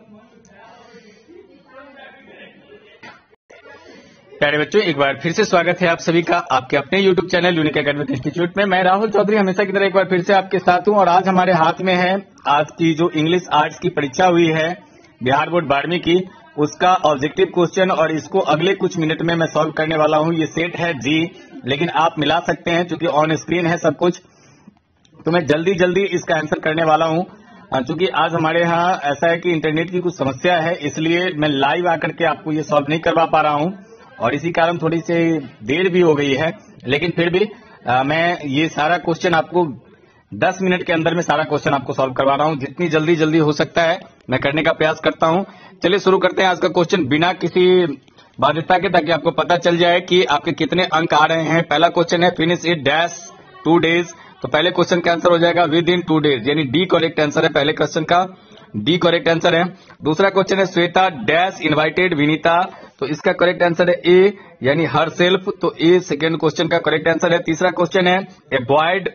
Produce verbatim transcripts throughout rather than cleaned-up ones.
प्यारे बच्चों, एक बार फिर से स्वागत है आप सभी का आपके अपने YouTube channel unique academic institute में। मैं राहुल चौधरी हमेशा की तरह एक बार फिर से आपके साथ हूं और आज हमारे हाथ में है आज की जो इंग्लिश आर्ट्स की परीक्षा हुई है बिहार बोर्ड बारहवीं की, उसका ऑब्जेक्टिव क्वेश्चन, और इसको अगले कुछ मिनट में मैं सॉल्व करने वाला हूं। ये सेट है जी, लेकिन आप मिला सकते हैं क्योंकि ऑन स्क्रीन है सब कुछ, तो मैं जल्दी जल्दी इसका आंसर करने वाला हूं। चूंकि आज हमारे यहाँ ऐसा है कि इंटरनेट की कुछ समस्या है, इसलिए मैं लाइव आकर के आपको ये सॉल्व नहीं करवा पा रहा हूं और इसी कारण थोड़ी सी देर भी हो गई है। लेकिन फिर भी आ, मैं ये सारा क्वेश्चन आपको दस मिनट के अंदर में सारा क्वेश्चन आपको सॉल्व करवा रहा हूं। जितनी जल्दी जल्दी हो सकता है मैं करने का प्रयास करता हूं। चलिए शुरू करते हैं आज का क्वेश्चन बिना किसी बाध्यता के, ताकि आपको पता चल जाए कि आपके कितने अंक आ रहे हैं। पहला क्वेश्चन है finish it dash two days, तो पहले क्वेश्चन का आंसर हो जाएगा विद इन टू डेज, यानी डी करेक्ट आंसर है पहले क्वेश्चन का, डी करेक्ट आंसर है। दूसरा क्वेश्चन है श्वेता डैश इनवाइटेड विनीता, तो इसका करेक्ट आंसर है ए, यानी हर सेल्फ, तो ए सेकेंड क्वेश्चन का करेक्ट आंसर है। तीसरा क्वेश्चन है अवॉइड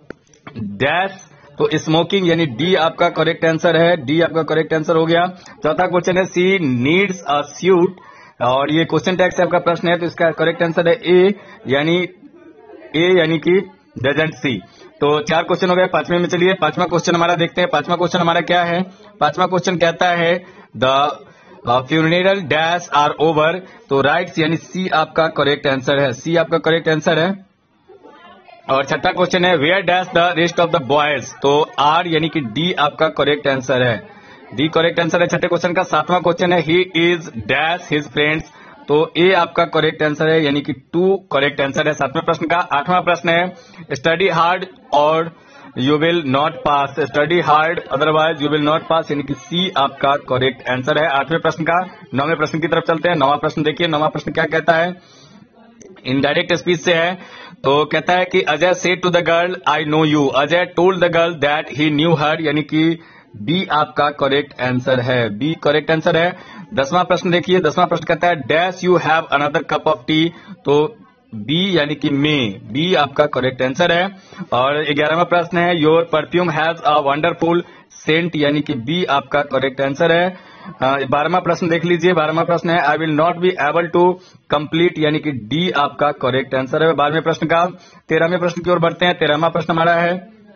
डैश, तो स्मोकिंग, यानी डी आपका करेक्ट आंसर है, डी आपका करेक्ट आंसर हो गया। चौथा क्वेश्चन है सी नीड्स अ सूट, और ये क्वेश्चन टैग से आपका प्रश्न है, तो इसका करेक्ट आंसर है ए, यानी ए यानी कि डजंट सी। तो चार क्वेश्चन हो गए। पांचवें में चलिए पांचवा क्वेश्चन हमारा देखते हैं। पांचवा क्वेश्चन हमारा क्या है? पांचवा क्वेश्चन कहता है the funeral dash are over, तो राइट्स यानी सी आपका करेक्ट आंसर है, सी आपका करेक्ट आंसर है। और छठा क्वेश्चन है where dash the rest of the boys, तो आर यानी कि डी आपका करेक्ट आंसर है, डी करेक्ट आंसर है छठे क्वेश्चन का। सातवां क्वेश्चन है he is dash his friends, तो ए आपका करेक्ट आंसर है, यानी कि टू करेक्ट आंसर है सातवें प्रश्न का। आठवां प्रश्न है study hard or you will not pass, study hard otherwise you will not pass, यानी कि सी आपका करेक्ट आंसर है आठवें प्रश्न का। नौवें प्रश्न की तरफ चलते हैं। नौवां प्रश्न देखिए, नौवां प्रश्न क्या कहता है? इनडायरेक्ट स्पीच से है, तो कहता है कि Ajay said to the girl I know you, Ajay told the girl that he knew her, यानी कि बी आपका करेक्ट आंसर है, बी करेक्ट आंसर है। दसवां प्रश्न देखिए, दसवां प्रश्न कहता है dash you have another cup of tea, तो बी यानी कि मे, बी आपका करेक्ट आंसर है। और ग्यारहवां प्रश्न है your perfume has a wonderful scent, यानी कि बी आपका करेक्ट आंसर है। बारहवां प्रश्न देख लीजिए, बारहवां प्रश्न है I will not be able to complete, यानी कि डी आपका करेक्ट आंसर है बारहवें प्रश्न का। तेरहवें प्रश्न की ओर बढ़ते हैं। तेरहवां प्रश्न हमारा है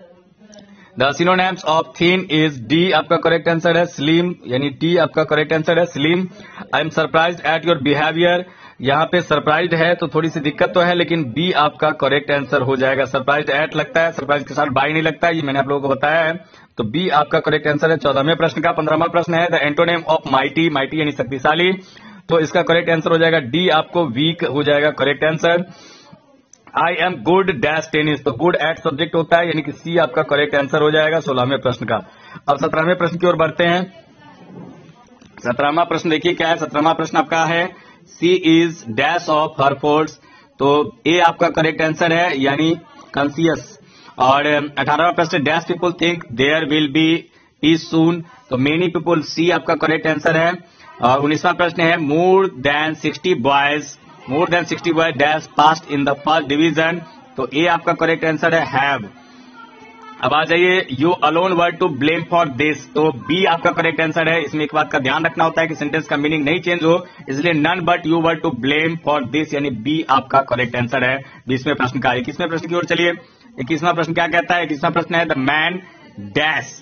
the synonyms of thin is, D आपका करेक्ट आंसर है, स्लिम, यानी डी आपका करेक्ट आंसर है, slim. I am surprised at your behaviour, यहाँ पे सरप्राइज्ड है तो थोड़ी सी दिक्कत तो है, लेकिन बी आपका करेक्ट आंसर हो जाएगा। सरप्राइज्ड एट लगता है, सरप्राइज के साथ बाई नहीं लगता है, ये मैंने आप लोगों को बताया है, तो बी आपका करेक्ट आंसर है चौदहवें प्रश्न का। पंद्रहवां प्रश्न है the antonym of mighty, mighty यानी शक्तिशाली, तो इसका करेक्ट आंसर हो जाएगा डी आपको वीक हो जाएगा correct answer. I am good dash tennis, तो गुड एट सब्जेक्ट होता है, यानी कि सी आपका करेक्ट आंसर हो जाएगा सोलहवें प्रश्न का। अब सत्रहवें प्रश्न की ओर बढ़ते हैं। सत्रहवां प्रश्न देखिए क्या है? सत्रहवां प्रश्न आपका है she is dash of her force, तो ए आपका करेक्ट आंसर है, यानी कॉन्सियस। और अठारहवां प्रश्न dash people think there will be peace soon, तो मेनी पीपुल, सी आपका करेक्ट आंसर है। और उन्नीसवां प्रश्न है more than sixty boys, more than sixty boys dash passed in the first division, तो ए आपका करेक्ट आंसर है हैव। अब आ जाइए you alone were to blame for this, तो बी आपका करेक्ट आंसर है। इसमें एक बात का ध्यान रखना होता है कि सेंटेंस का मीनिंग नहीं चेंज हो, इसलिए none but you were to blame for this, यानी बी आपका करेक्ट आंसर है बीसवें प्रश्न का। इक्कीसवें प्रश्न की ओर चलिए। इक्कीसवां प्रश्न क्या कहता है? इक्कीसवां प्रश्न है the man dash,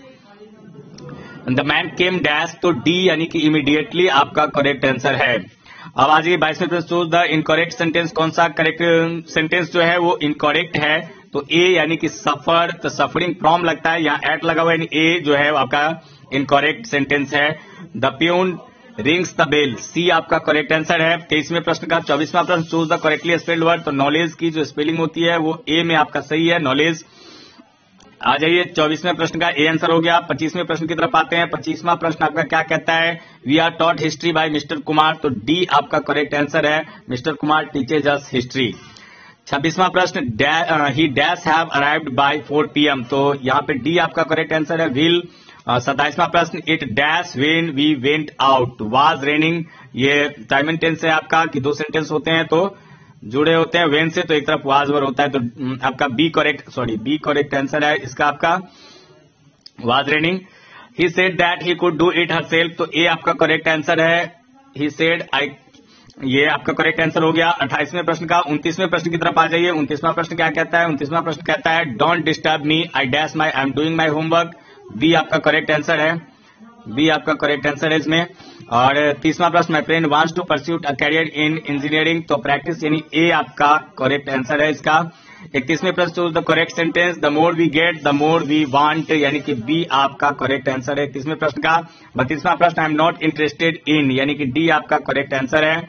the man came dash, तो डी यानी कि इमीडिएटली आपका करेक्ट आंसर है। अब आ जाइए बाईसवें प्रश्न, चूज द इनकरेक्ट सेंटेंस, कौन सा करेक्ट सेंटेंस जो है वो इनकरेक्ट है, तो ए यानी कि सफर, तो सफरिंग फ्रॉम लगता है, यहाँ एट लगा हुआ है, यानी ए जो है आपका इनकरेक्ट सेंटेंस है। The peon rings the bell, C आपका करेक्ट आंसर है। तेईसवें प्रश्न का चौबीसवां प्रश्न choose the correctly spelled word, तो नॉलेज की जो स्पेलिंग होती है वो ए में आपका सही है, नॉलेज। आ जाइए चौबीसवें प्रश्न का ए आंसर हो गया। पच्चीसवें प्रश्न की तरफ आते हैं। पच्चीसवां प्रश्न आपका क्या कहता है? We are taught history by mister Kumar, तो डी आपका करेक्ट आंसर है, mister Kumar teaches us history. छब्बीसवां प्रश्न he dash have arrived by four P M, तो यहाँ पे डी आपका करेक्ट आंसर है, विल। सत्ताईसवां प्रश्न it dash when we went out, was raining, ये टाइम एंड टेंस है आपका कि दो सेंटेंस होते हैं तो जुड़े होते हैं वेन से, तो एक तरफ वाज वर होता है, तो आपका B correct, sorry B correct answer है इसका आपका was raining. He said that he could do it herself, तो ए आपका करेक्ट आंसर है। ही सेड आई, ये आपका करेक्ट आंसर हो गया अट्ठाईसवें प्रश्न का। उनतीसवें प्रश्न की तरफ आ जाइए। उनतीसवां प्रश्न क्या कहता है? उनतीसवां प्रश्न कहता है don't disturb me, I dash my, I am doing my homework. B आपका करेक्ट आंसर है। बी आपका करेक्ट आंसर है इसमें। और तीसवां प्रश्न, my friend wants to pursue a career in engineering, तो प्रैक्टिस यानी ए आपका करेक्ट आंसर है इसका। इकतीसवें प्रश्न, choose the correct sentence, the more we get the more we want, यानी कि बी आपका करेक्ट आंसर है इकतीसवें प्रश्न का। बत्तीसवां प्रश्न, I am not interested in, यानी कि डी आपका करेक्ट आंसर है।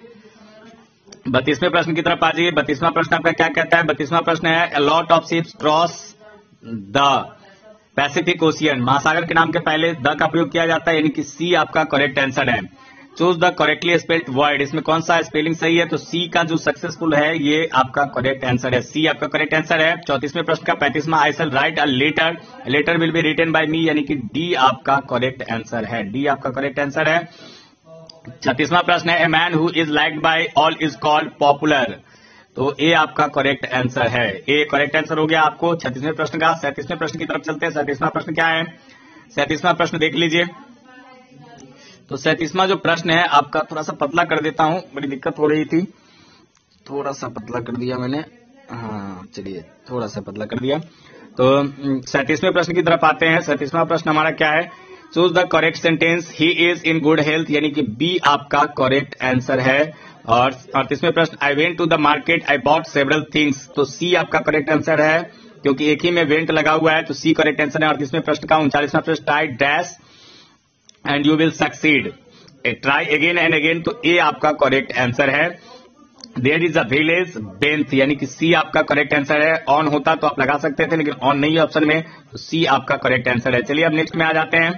बत्तीसवें प्रश्न की तरफ आ जाइए। बत्तीसवां प्रश्न आपका क्या कहता है? बत्तीसवां प्रश्न है a lot of ships cross the Pacific Ocean, महासागर के नाम के पहले द का प्रयोग किया जाता है, यानी कि सी आपका करेक्ट आंसर है। Choose the correctly spelled word, इसमें कौन सा स्पेलिंग सही है? तो सी का जो सक्सेसफुल है ये आपका करेक्ट आंसर है। सी आपका करेक्ट आंसर है। चौतीसवें प्रश्न का पैंतीसवां, I shall write a letter, letter will be written by me, यानी कि डी आपका करेक्ट आंसर है। डी आपका करेक्ट आंसर है। छत्तीसवां प्रश्न है a man who is liked by all is called popular, तो ए आपका करेक्ट आंसर है। ए करेक्ट आंसर हो गया आपको छत्तीसवें प्रश्न का। सैंतीसवें प्रश्न की तरफ चलते हैं। सैंतीसवां प्रश्न क्या है? सैंतीसवां प्रश्न देख लीजिए। तो सैंतीसवां जो प्रश्न है आपका, थोड़ा सा पतला कर देता हूं, बड़ी दिक्कत हो रही थी, थोड़ा सा पतला कर दिया मैंने। हाँ चलिए, थोड़ा सा पतला कर दिया। तो सैंतीसवें प्रश्न की तरफ आते हैं। सैंतीसवां प्रश्न हमारा क्या है? Choose the correct sentence, he is in good health, यानी कि बी आपका करेक्ट आंसर है। और अड़तीसवें प्रश्न, I went to the market, I bought several things, तो सी आपका करेक्ट आंसर है, क्योंकि एक ही में वेंट लगा हुआ है, तो सी करेक्ट आंसर है अड़तीसवें प्रश्न का। उनचालीसवां प्रश्न, try dash and you will succeed, try again and again, तो ए आपका करेक्ट आंसर है। देयर इज अ विलेज बेंथ, यानी कि सी आपका करेक्ट आंसर है। ऑन होता तो आप लगा सकते थे, लेकिन ऑन नहीं है ऑप्शन में, तो सी आपका करेक्ट आंसर है। चलिए अब नेक्स्ट में आ जाते हैं।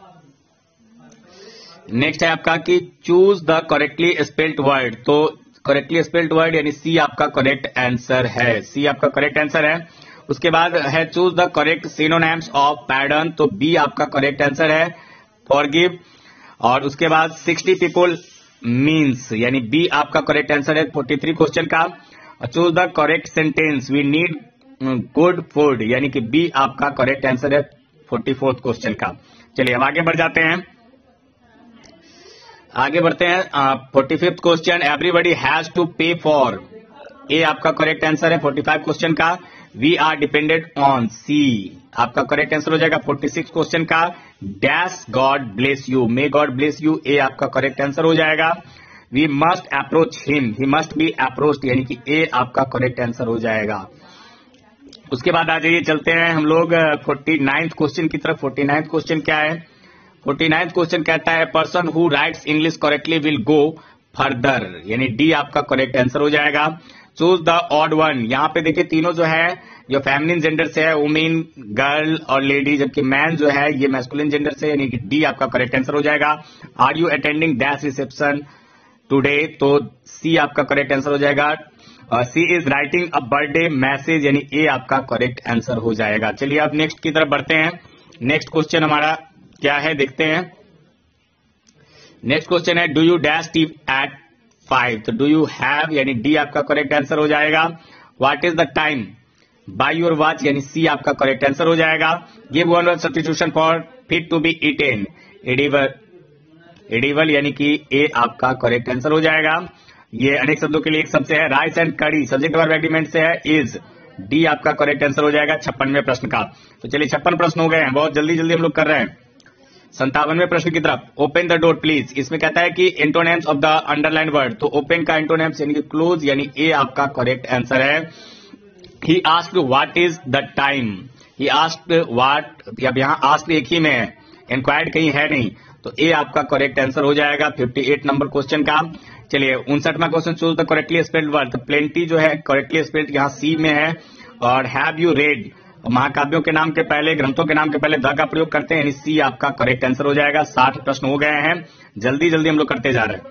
नेक्स्ट है आपका कि choose the correctly spelled word, तो करेक्टली स्पेल्ड वर्ड यानी सी आपका करेक्ट आंसर है। सी आपका करेक्ट आंसर है। उसके बाद है choose the correct synonyms of pardon, तो बी आपका करेक्ट आंसर है, फॉरगिव। और उसके बाद सिक्सटी पीपल मीन्स, यानी बी आपका करेक्ट आंसर है तैंतालीस क्वेश्चन का। Choose the correct sentence, we need good food, यानी कि बी आपका करेक्ट आंसर है चौवालीसवें क्वेश्चन का। चलिए अब आगे बढ़ जाते हैं। आगे बढ़ते हैं। Forty fifth question, everybody has to pay for, A आपका करेक्ट आंसर है पैंतालीस क्वेश्चन का। We are dependent on, C आपका करेक्ट आंसर हो जाएगा। छियालीस क्वेश्चन का, dash God bless you, may God bless you, A आपका करेक्ट आंसर हो जाएगा। We must approach him, he must be approached, यानी कि ए आपका करेक्ट आंसर हो जाएगा। उसके बाद आ जाइए, चलते हैं हम लोग फोर्टी नाइन्थ क्वेश्चन की तरफ। फोर्टी नाइन्थ क्वेश्चन क्या है? फोर्टी नाइन्थ क्वेश्चन कहता है person who writes English correctly will go further, यानी डी आपका करेक्ट आंसर हो जाएगा। चूज द ऑड वन, यहाँ पे देखिए तीनों जो है जो फेमिनिन जेंडर से है, वुमेन, गर्ल और लेडी, जबकि मैन जो है ये मैस्कुलिन जेंडर से, यानी कि डी आपका करेक्ट आंसर हो जाएगा। Are you attending that reception today, तो सी आपका करेक्ट आंसर हो जाएगा। She is writing a birthday message, यानी ए आपका करेक्ट आंसर हो जाएगा। चलिए अब नेक्स्ट की तरफ बढ़ते हैं। नेक्स्ट क्वेश्चन हमारा क्या है देखते हैं। नेक्स्ट क्वेश्चन है do you dash tea at five, तो डू यू हैव, यानी डी आपका करेक्ट आंसर हो जाएगा। What is the time by your watch, यानी सी आपका करेक्ट आंसर हो जाएगा। Give one word substitution for fit to be eaten, edible, edible यानी कि ए आपका करेक्ट आंसर हो जाएगा। ये अनेक शब्दों के लिए एक शब्द से है। Rice and curry subject verb agreement से है, इज, डी आपका करेक्ट आंसर हो जाएगा छप्पनवें प्रश्न का। तो चलिए छप्पन प्रश्न हो गए हैं, बहुत जल्दी जल्दी हम लोग कर रहे हैं। संतावनवें प्रश्न की तरफ, ओपन द डोर प्लीज, इसमें कहता है कि antonyms of the underline word, तो ओपन का एंटोनेम्स यानी कि क्लोज, यानी ए आपका करेक्ट आंसर है। He asked what is the time, he asked what, अब यहाँ आस्क्ड एक ही में है, इंक्वायर्ड कहीं है नहीं, तो ए आपका करेक्ट आंसर हो जाएगा अट्ठावन नंबर क्वेश्चन का। चलिए उनसठवां क्वेश्चन, choose the correctly spelled word, तो प्लेंटी जो है करेक्टली स्पेल्ड यहाँ सी में है। और हैव यू रेड, महाकाव्यों के नाम के पहले, ग्रंथों के नाम के पहले द का प्रयोग करते हैं, यानी सी आपका करेक्ट आंसर हो जाएगा। साठ प्रश्न हो गए हैं, जल्दी जल्दी हम लोग करते जा रहे हैं।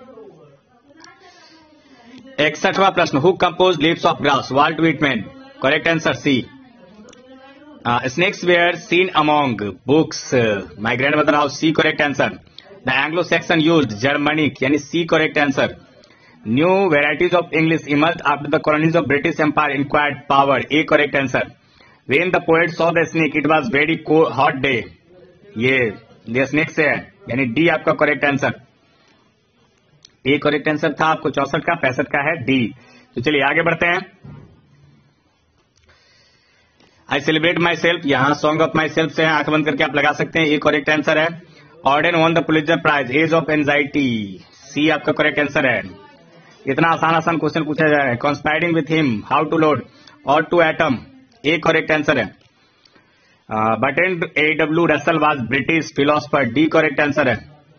इकसठवां प्रश्न, who composed leaves of grass, Walt Whitman, correct answer C. Snakes were seen among books, my grandmother house, C correct answer. The Anglo Saxon used, Germanic, यानी C correct answer. New varieties of English emerged after the colonies of British Empire inquired power, A correct answer. When the poet saw the snake, it was very hot day, ये ये snake से है, यानी D आपका correct answer. A correct answer था आपको चौसठ का, पैंसठ का है डी। तो चलिए आगे बढ़ते हैं। आई सेलिब्रेट माई सेल्फ, यहां सॉन्ग ऑफ माई सेल्फ से है, आंख बंद करके आप लगा सकते हैं, ये करेक्ट आंसर है। Auden won the Pulitzer Prize, Age of Anxiety, C आपका करेक्ट आंसर है। इतना आसान आसान क्वेश्चन पूछा जा रहा है। Conspiring with him, how to load or to atom, A correct answer है। Bertrand A W Russell was British philosopher, D correct answer है।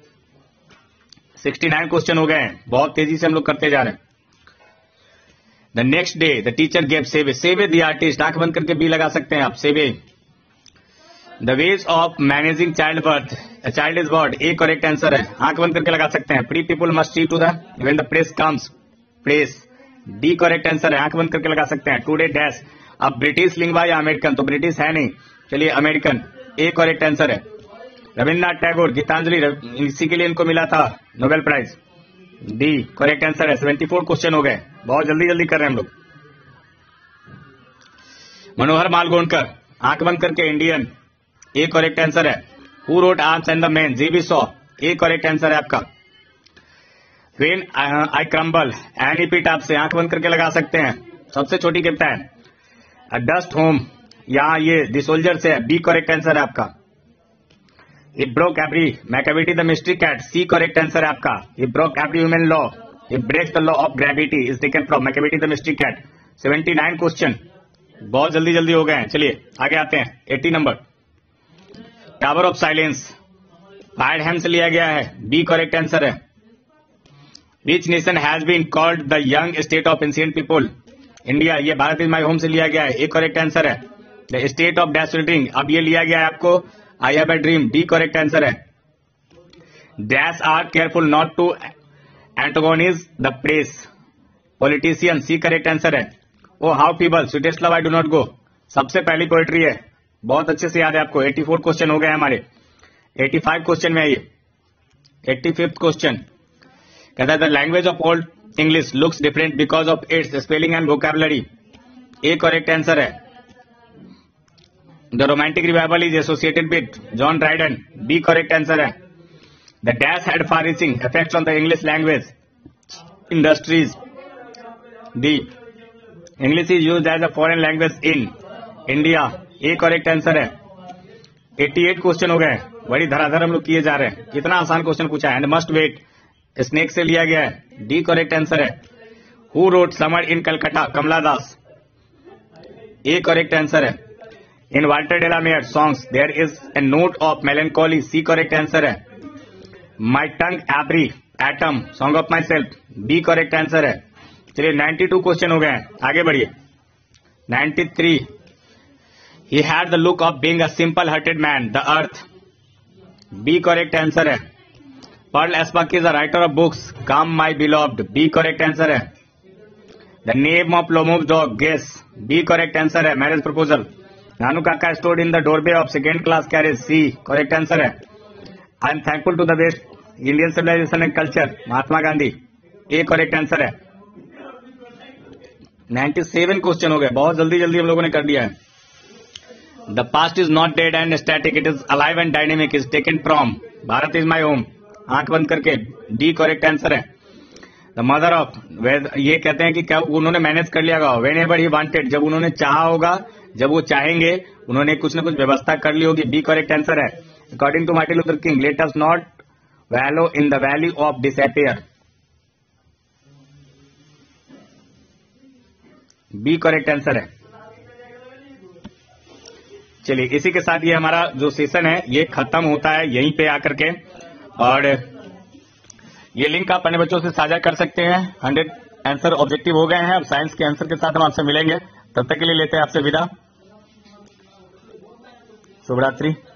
उनहत्तर क्वेश्चन हो गए हैं, बहुत तेजी से हम लोग करते जा रहे हैं। The next day the teacher gave save, save the artist, आंख बंद करके बी लगा सकते हैं आप, सेवे। The ways of managing child birth, child is born, A correct answer है, आंख बंद करके लगा सकते हैं। Free people must see to the when the press comes, press, D correct answer है, आंख बंद करके लगा सकते हैं। टुडे डैश, अब ब्रिटिश लिंगवा या अमेरिकन, तो ब्रिटिश है नहीं, चलिए अमेरिकन, ए करेक्ट आंसर है। रविन्द्रनाथ टैगोर, गीतांजलि, इसी के लिए इनको मिला था Nobel prize, D correct answer है। चौहत्तर क्वेश्चन हो गए, बहुत जल्दी जल्दी कर रहे हैं हम लोग। मनोहर मालगोणकर, आंख बंद करके इंडियन, ए करेक्ट आंसर है। Who wrote arms and the man, G B Shaw, A correct answer है आपका। When I crumble, any pit आपसे आंख बंद करके लगा सकते हैं, सबसे छोटी कप्तान। डस्ट होम, यहां ये दी सोल्जर से है, बी करेक्ट आंसर है आपका। It broke every Macavity the mystery cat, C correct answer है आपका। It broke every human law, it breaks the law of gravity is taken from Macavity the mystery cat। उन्यासी question, बहुत जल्दी जल्दी हो गए हैं। चलिए आगे आते हैं। अस्सी नंबर, टावर ऑफ साइलेंस, फायरहैम से लिया गया है, बी करेक्ट आंसर है। Which nation has been called the young state of ancient people? India, ये भारत इज माई होम से लिया गया है, ए करेक्ट आंसर है। The state of dash drink, अब ये लिया गया है आपको I have a dream, D correct answer है। Dash are careful not to antagonise the press, politician, C correct answer है। O how people sweetest love I do not go, सबसे पहली पोएट्री है, बहुत अच्छे से याद है आपको। चौरासी क्वेश्चन हो गए हमारे, पचासी क्वेश्चन में है ये। पचासीवां क्वेश्चन कहता है the language of Old English looks different because of its spelling and vocabulary, A correct answer है। The romantic revival is associated with John Dryden, B correct answer है। The dash had far reaching effects on the English language industries, D English is used as a foreign language in India, A correct answer है। अट्ठासी question हो गए, बड़ी धराधर हम लोग किए जा रहे हैं, कितना आसान क्वेश्चन पूछा है। एंड मस्ट वेट, स्नेक से लिया गया है, डी करेक्ट आंसर है। Who wrote summer in Calcutta, Kamala Das, A correct answer है। In Walter de la Mare songs there is a note of melancholy, C correct answer है। My tongue every atom, song of myself, B correct answer है। चलिए बानवे question हो गए हैं, आगे बढ़िए। तिरानवे, he had the look of being a simple hearted man, the earth, B correct answer है। Pearl S Buck is a writer of books, come my beloved, B correct answer है। The name of Lomov dog, guess, B correct answer है। Marriage proposal, Nanu Kaka stored in the doorway of second class carriage, C correct answer है। I am thankful to the best Indian civilisation and culture, Mahatma Gandhi, A correct answer है। सत्तानवे question हो गए, बहुत जल्दी जल्दी हम लोगों ने कर दिया है। The past is not dead and static, it is alive and dynamic, is taken from Bharat is my home, आंख बंद करके, डी करेक्ट आंसर है। द मदर ऑफ, ये कहते हैं कि क्या उन्होंने मैनेज कर लिया होगा, वेन एवर ही वांटेड, जब उन्होंने चाहा होगा, जब वो चाहेंगे, उन्होंने कुछ न कुछ व्यवस्था कर ली होगी, बी करेक्ट आंसर है। According to Martin Luther King, let us not wallow in the valley of disappear, B correct answer है। चलिए इसी के साथ ये हमारा जो सेशन है ये खत्म होता है यहीं पे आकर के, और ये लिंक आप अपने बच्चों से साझा कर सकते हैं। हंड्रेड आंसर ऑब्जेक्टिव हो गए हैं, अब साइंस के आंसर के साथ हम आपसे मिलेंगे, तब तक के लिए लेते हैं आपसे विदा, शुभ रात्रि।